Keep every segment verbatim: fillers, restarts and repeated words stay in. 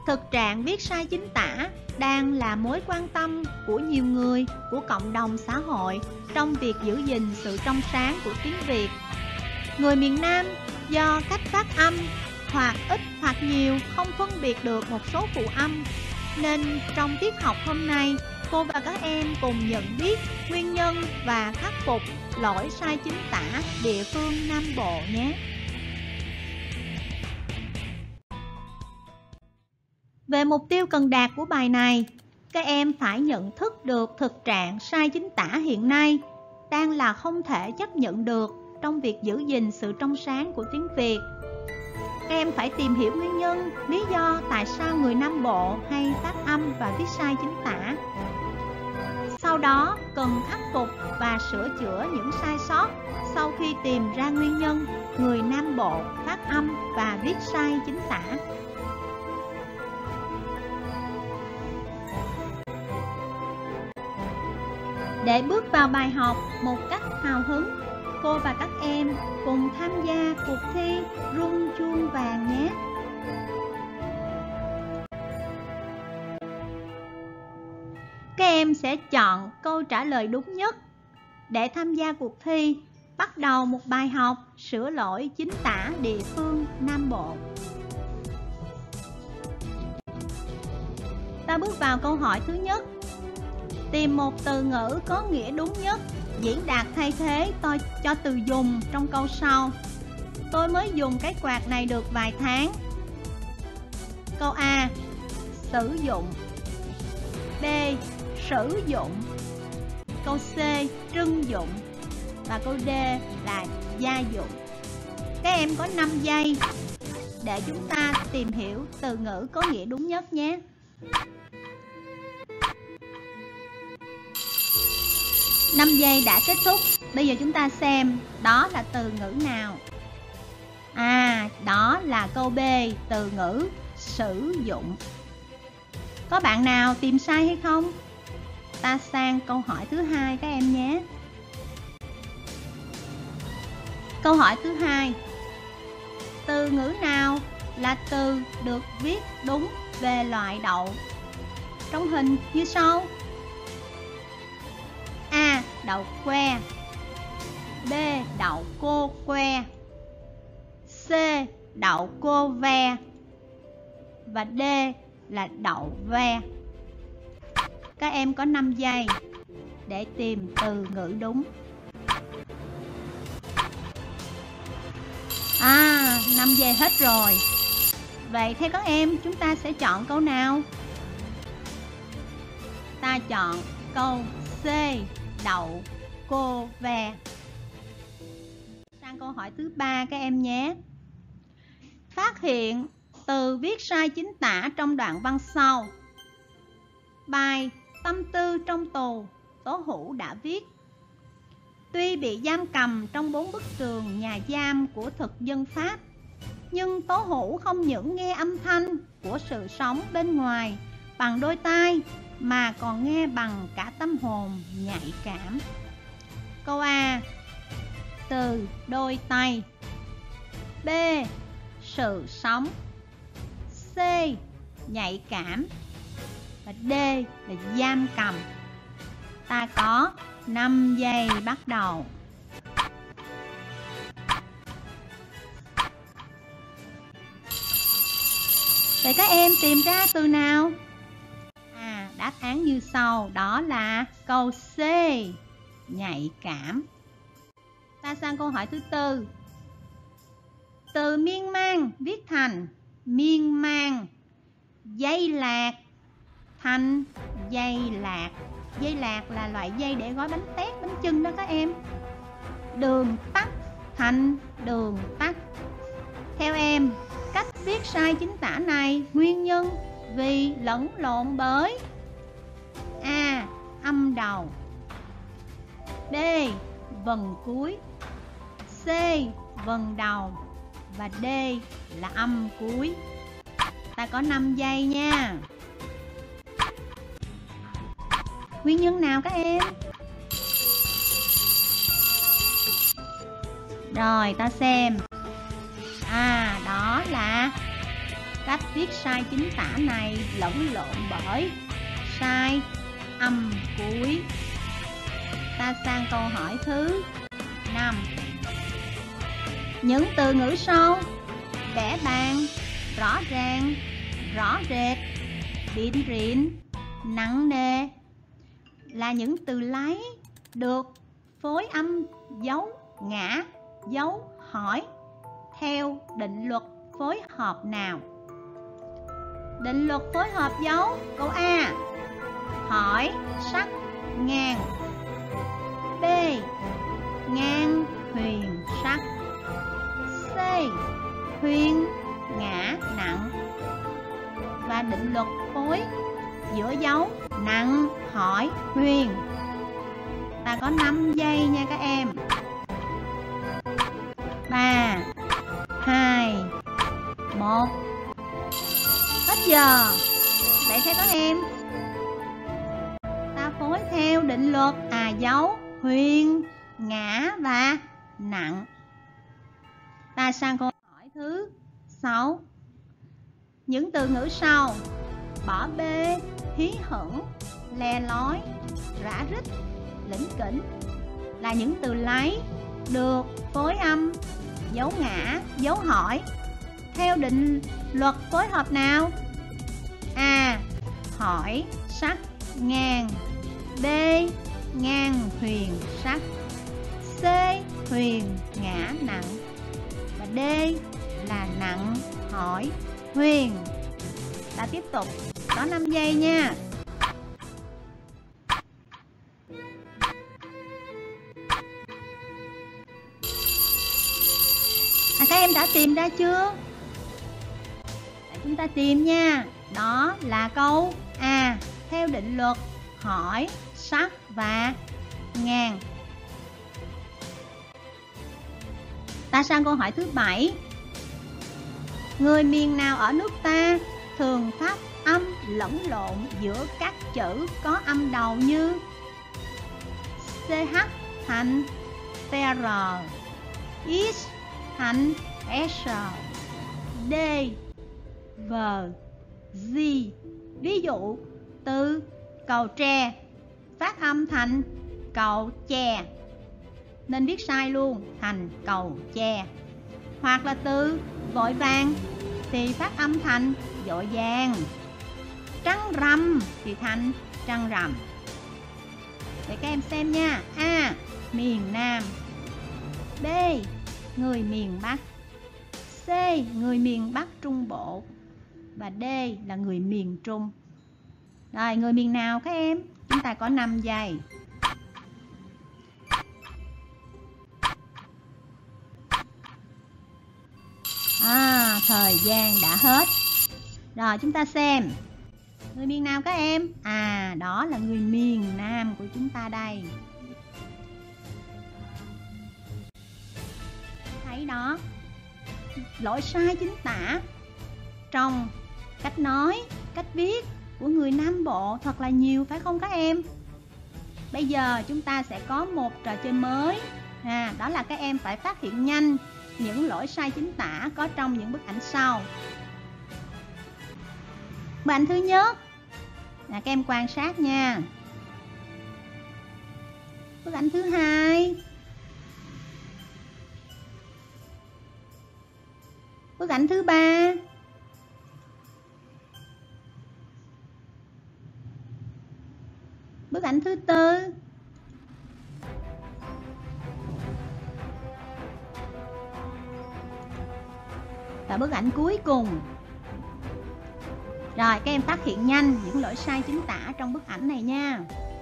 Thực trạng viết sai chính tả đang là mối quan tâm của nhiều người, của cộng đồng xã hội trong việc giữ gìn sự trong sáng của tiếng Việt. Người miền Nam do cách phát âm hoặc ít hoặc nhiều không phân biệt được một số phụ âm, nên trong tiết học hôm nay, cô và các em cùng nhận biết nguyên nhân và khắc phục lỗi sai chính tả địa phương Nam Bộ nhé. Về mục tiêu cần đạt của bài này, các em phải nhận thức được thực trạng sai chính tả hiện nay đang là không thể chấp nhận được trong việc giữ gìn sự trong sáng của tiếng Việt. Các em phải tìm hiểu nguyên nhân, lý do tại sao người Nam Bộ hay phát âm và viết sai chính tả. Sau đó cần khắc phục và sửa chữa những sai sót sau khi tìm ra nguyên nhân người Nam Bộ phát âm và viết sai chính tả. Để bước vào bài học một cách hào hứng, cô và các em cùng tham gia cuộc thi rung chuông vàng nhé. Các em sẽ chọn câu trả lời đúng nhất. Để tham gia cuộc thi, bắt đầu một bài học sửa lỗi chính tả địa phương Nam Bộ. Ta bước vào câu hỏi thứ nhất. Tìm một từ ngữ có nghĩa đúng nhất, diễn đạt thay thế tôi cho từ dùng trong câu sau. Tôi mới dùng cái quạt này được vài tháng. Câu A. Sử dụng. B. Sử dụng. Câu C. Trưng dụng. Và câu D là gia dụng. Các em có năm giây để chúng ta tìm hiểu từ ngữ có nghĩa đúng nhất nhé. năm giây đã kết thúc. Bây giờ chúng ta xem đó là từ ngữ nào. À, đó là câu B, từ ngữ sử dụng. Có bạn nào tìm sai hay không? Ta sang câu hỏi thứ hai các em nhé. Câu hỏi thứ hai. Từ ngữ nào là từ được viết đúng về loại đậu? Trong hình như sau. A. Đậu que. B. Đậu cô que. C. Đậu cô ve. Và D là đậu ve. Các em có năm giây để tìm từ ngữ đúng. À, năm giây hết rồi. Vậy theo các em, chúng ta sẽ chọn câu nào? Ta chọn câu C, đậu cô ve. Sang câu hỏi thứ ba các em nhé. Phát hiện từ viết sai chính tả trong đoạn văn sau. Bài Tâm tư trong tù, Tố Hữu đã viết. Tuy bị giam cầm trong bốn bức tường nhà giam của thực dân Pháp, nhưng Tố Hữu không những nghe âm thanh của sự sống bên ngoài bằng đôi tai, mà còn nghe bằng cả tâm hồn nhạy cảm. Câu A. Từ đôi tay. B. Sự sống. C. Nhạy cảm. Và D là giam cầm. Ta có năm giây bắt đầu. Vậy các em tìm ra từ nào? À, đáp án như sau, đó là câu C, nhạy cảm. Ta sang câu hỏi thứ tư. Từ miên man viết thành miên man, dây lạc thành dây lạc. Dây lạc là loại dây để gói bánh tét, bánh chưng đó các em. Đường tắt thành đường tắt. Theo em, cách viết sai chính tả này nguyên nhân vì lẫn lộn bởi A. Âm đầu. B. Vần cuối. C. Vần đầu. Và D là âm cuối. Ta có năm giây nha. Nguyên nhân nào các em? Rồi ta xem. À, đó là cách viết sai chính tả này lẫn lộn bởi sai âm cuối. Ta sang câu hỏi thứ năm. Những từ ngữ sau bẻ bàng, rõ ràng, rõ rệt, bịn rịn, nặng nề là những từ lấy được phối âm dấu ngã, dấu hỏi theo định luật phối hợp nào? Định luật phối hợp dấu. Câu A, hỏi, sắc, ngang. B, ngang, huyền, sắc. C, huyền, ngã, nặng. Và định luật phối giữa dấu nặng, hỏi, huyền. Ta có năm giây nha các em. Ba, hai, một. Hết giờ. Vậy theo các em, ta phối theo định luật à dấu huyền, ngã và nặng. Ta sang câu hỏi thứ sáu. Những từ ngữ sau bỏ bê, hí hửng, le lói, rã rít, lỉnh kỉnh là những từ lấy được phối âm dấu ngã, dấu hỏi theo định luật phối hợp nào? A, hỏi, sắc, ngang. B, ngang, huyền, sắc. C, huyền, ngã, nặng. Và D là nặng, hỏi, huyền. Ta tiếp tục, có năm giây nha. À, các em đã tìm ra chưa? Để chúng ta tìm nha. Đó là câu A, theo định luật hỏi, sắc và ngang. Ta sang câu hỏi thứ bảy. Người miền nào ở nước ta thường phát âm lẫn lộn giữa các chữ có âm đầu như xê hát thành tê rờ, X thành S, D, V, G. Ví dụ từ cầu tre phát âm thành cầu che nên viết sai luôn, thành cầu che. Hoặc là từ vội vàng thì phát âm thành vội vàng. Trăng rằm thì thành trăng rằm. Để các em xem nha. A, miền Nam. B, người miền Bắc. C, người miền Bắc Trung Bộ. Và D là người miền Trung. Rồi, người miền nào các em? Chúng ta có năm giây. À, thời gian đã hết. Rồi, chúng ta xem. Người miền nào các em? À, đó là người miền Nam của chúng ta đây. Thấy đó, lỗi sai chính tả trong cách nói, cách viết của người Nam Bộ thật là nhiều, phải không các em? Bây giờ chúng ta sẽ có một trò chơi mới, à, đó là các em phải phát hiện nhanh những lỗi sai chính tả có trong những bức ảnh sau. Bức ảnh thứ nhất, là các em quan sát nha. Bức ảnh thứ hai. Bức ảnh thứ ba. Bức ảnh thứ tư. Và bức ảnh cuối cùng. Rồi, các em phát hiện nhanh những lỗi sai chính tả trong bức ảnh này nha.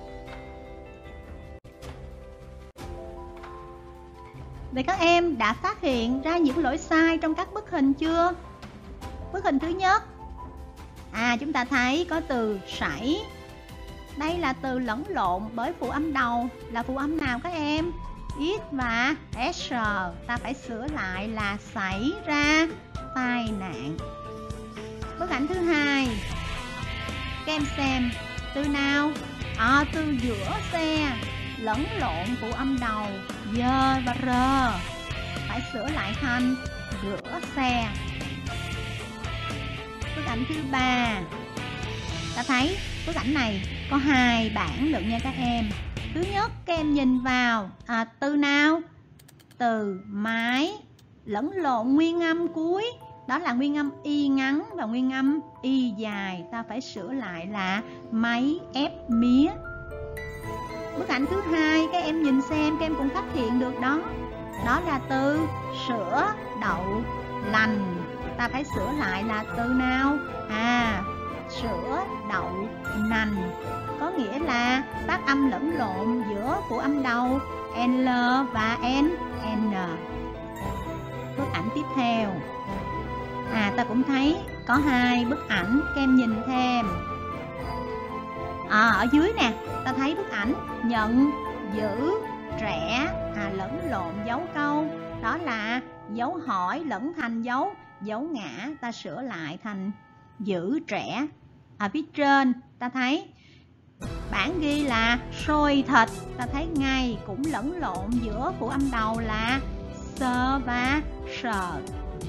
Vậy các em đã phát hiện ra những lỗi sai trong các bức hình chưa? Bức hình thứ nhất. À, chúng ta thấy có từ sảy. Đây là từ lẫn lộn bởi phụ âm đầu là phụ âm nào các em? X và S. Ta phải sửa lại là xảy ra tai nạn. Bức ảnh thứ hai. Các em xem từ nào? À, từ giữa xe lẫn lộn phụ âm đầu dơ và rơ, phải sửa lại thành rửa xe. bức ảnh thứ ba. Ta thấy bức ảnh này có hai bảng đựng nha các em. Thứ nhất, các em nhìn vào à, từ nào? Từ mái lẫn lộn nguyên âm cuối. Đó là nguyên âm y ngắn và nguyên âm y dài. Ta phải sửa lại là máy ép mía. Bức ảnh thứ hai, các em nhìn xem, các em cũng phát hiện được đó. Đó là từ sữa đậu lành. Ta phải sửa lại là từ nào? À, sữa đậu nành. Có nghĩa là phát âm lẫn lộn giữa phụ âm đầu L và N. N. Bức ảnh tiếp theo. À, ta cũng thấy có hai bức ảnh, các em nhìn thêm. À, ở dưới nè, ta thấy bức ảnh nhận, giữ, trẻ, à, lẫn lộn dấu câu. Đó là dấu hỏi lẫn thành dấu dấu ngã. Ta sửa lại thành giữ trẻ. Ở phía trên ta thấy bản ghi là sôi thịt. Ta thấy ngay cũng lẫn lộn giữa phụ âm đầu là sơ và sờ.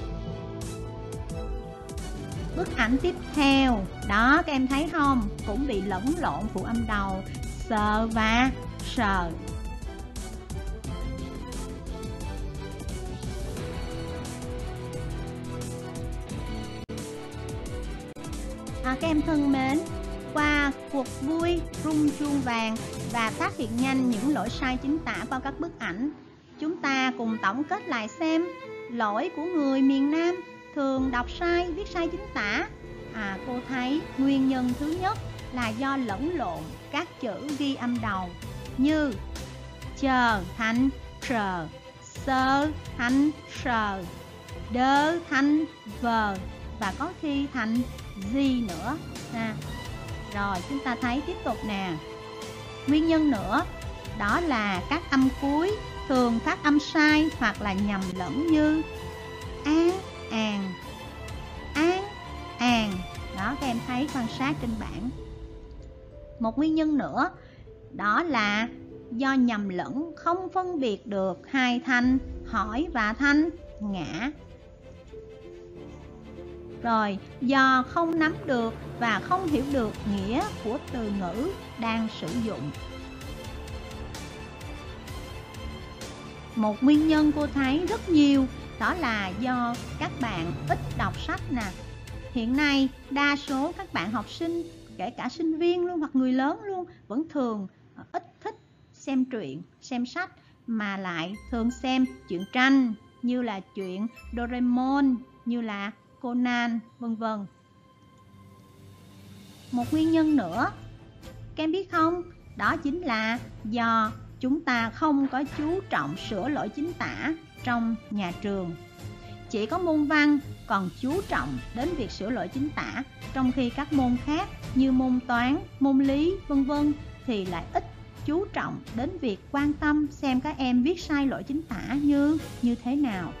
Bức ảnh tiếp theo, đó các em thấy không? Cũng bị lẫn lộn phụ âm đầu sờ và sờ. À, các em thân mến, qua cuộc vui rung chuông vàng và phát hiện nhanh những lỗi sai chính tả vào các bức ảnh, chúng ta cùng tổng kết lại xem lỗi của người miền Nam thường đọc sai, viết sai chính tả. À, cô thấy nguyên nhân thứ nhất là do lẫn lộn các chữ ghi âm đầu như chờ thành trờ, sơ thành sờ, đơ thành vờ và có khi thành gì nữa. À, rồi chúng ta thấy tiếp tục nè. Nguyên nhân nữa đó là các âm cuối thường phát âm sai hoặc là nhầm lẫn như an, àn, an, àn. Đó, các em thấy quan sát trên bảng. Một nguyên nhân nữa đó là do nhầm lẫn không phân biệt được hai thanh hỏi và thanh ngã. Rồi, do không nắm được và không hiểu được nghĩa của từ ngữ đang sử dụng. Một nguyên nhân cô thấy rất nhiều đó là do các bạn ít đọc sách nè. Hiện nay đa số các bạn học sinh, kể cả sinh viên luôn hoặc người lớn luôn, vẫn thường ít thích xem truyện, xem sách mà lại thường xem truyện tranh như là truyện Doraemon, như là Conan, vân vân. Một nguyên nhân nữa, các em biết không? Đó chính là do chúng ta không có chú trọng sửa lỗi chính tả trong nhà trường. Chỉ có môn văn còn chú trọng đến việc sửa lỗi chính tả, trong khi các môn khác như môn toán, môn lý, vân vân thì lại ít chú trọng đến việc quan tâm xem các em viết sai lỗi chính tả như như thế nào.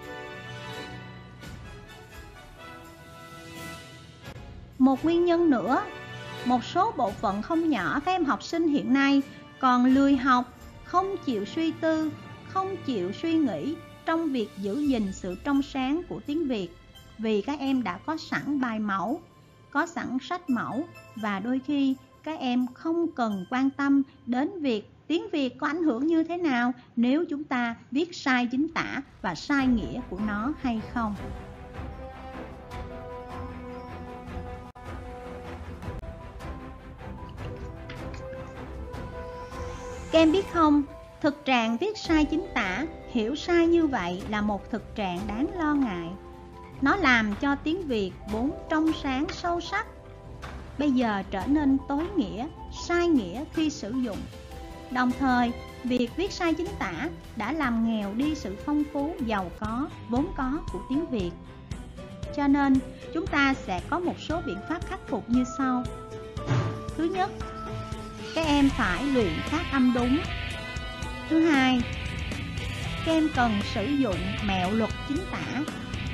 Một nguyên nhân nữa, một số bộ phận không nhỏ các em học sinh hiện nay còn lười học, không chịu suy tư, không chịu suy nghĩ trong việc giữ gìn sự trong sáng của tiếng Việt. Vì các em đã có sẵn bài mẫu, có sẵn sách mẫu và đôi khi các em không cần quan tâm đến việc tiếng Việt có ảnh hưởng như thế nào nếu chúng ta viết sai chính tả và sai nghĩa của nó hay không. Các em biết không, thực trạng viết sai chính tả, hiểu sai như vậy là một thực trạng đáng lo ngại. Nó làm cho tiếng Việt vốn trong sáng sâu sắc bây giờ trở nên tối nghĩa, sai nghĩa khi sử dụng. Đồng thời, việc viết sai chính tả đã làm nghèo đi sự phong phú, giàu có, vốn có của tiếng Việt. Cho nên, chúng ta sẽ có một số biện pháp khắc phục như sau. Thứ nhất, các em phải luyện phát âm đúng. Thứ hai, các em cần sử dụng mẹo luật chính tả.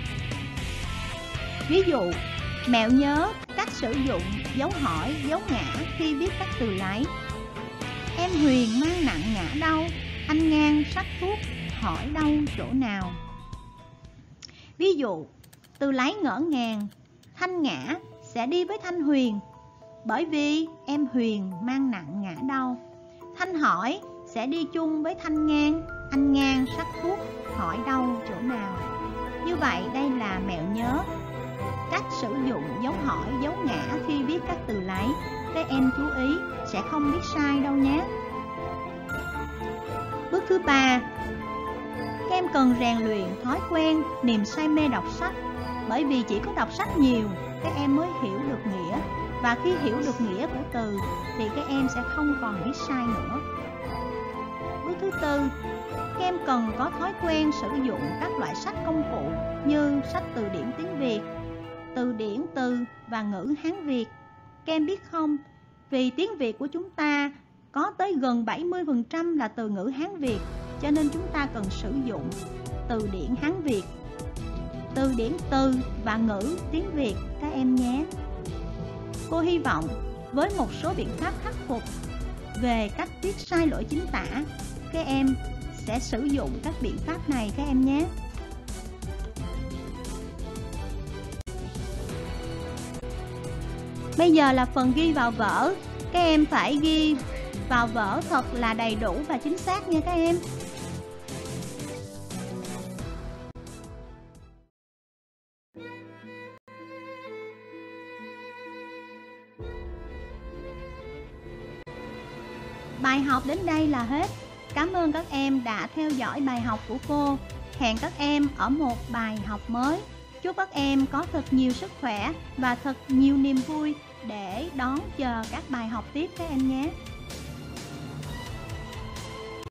Ví dụ, mẹo nhớ cách sử dụng dấu hỏi, dấu ngã khi viết các từ lấy. Em Huyền mang nặng ngã đau, anh Ngang sắc thuốc, hỏi đau chỗ nào. Ví dụ, từ lấy ngỡ ngàng, Thanh Ngã sẽ đi với Thanh Huyền, bởi vì em Huyền mang nặng ngã đau. Thanh Hỏi sẽ đi chung với Thanh Ngang, anh Ngang sắc thuốc hỏi đau chỗ nào. Như vậy đây là mẹo nhớ cách sử dụng dấu hỏi, dấu ngã khi viết các từ lấy. Các em chú ý sẽ không viết sai đâu nhé. Bước thứ ba, các em cần rèn luyện thói quen, niềm say mê đọc sách. Bởi vì chỉ có đọc sách nhiều, các em mới hiểu được nghĩa. Và khi hiểu được nghĩa của từ thì các em sẽ không còn viết sai nữa. Bước thứ tư, các em cần có thói quen sử dụng các loại sách công cụ như sách từ điển tiếng Việt, từ điển từ và ngữ Hán Việt. Các em biết không, vì tiếng Việt của chúng ta có tới gần bảy mươi phần trăm là từ ngữ Hán Việt, cho nên chúng ta cần sử dụng từ điển Hán Việt, từ điển từ và ngữ tiếng Việt các em nhé. Cô hy vọng với một số biện pháp khắc phục về cách viết sai lỗi chính tả, các em sẽ sử dụng các biện pháp này các em nhé. Bây giờ là phần ghi vào vở. Các em phải ghi vào vở thật là đầy đủ và chính xác nha các em. Bài học đến đây là hết. Cảm ơn các em đã theo dõi bài học của cô. Hẹn các em ở một bài học mới. Chúc các em có thật nhiều sức khỏe và thật nhiều niềm vui để đón chờ các bài học tiếp các em nhé.